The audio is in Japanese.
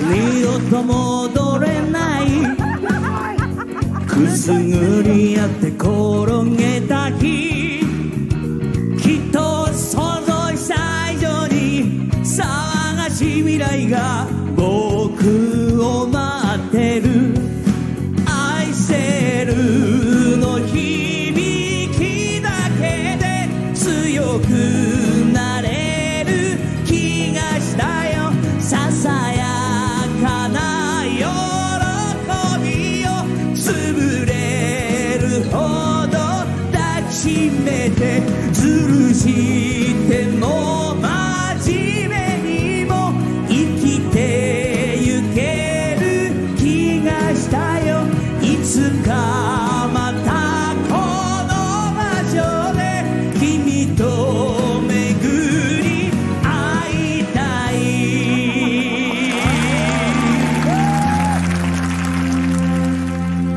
二度と戻れないくすぐり合って転げた日、きっと想像した以上に騒がしい未来が僕を待ってる。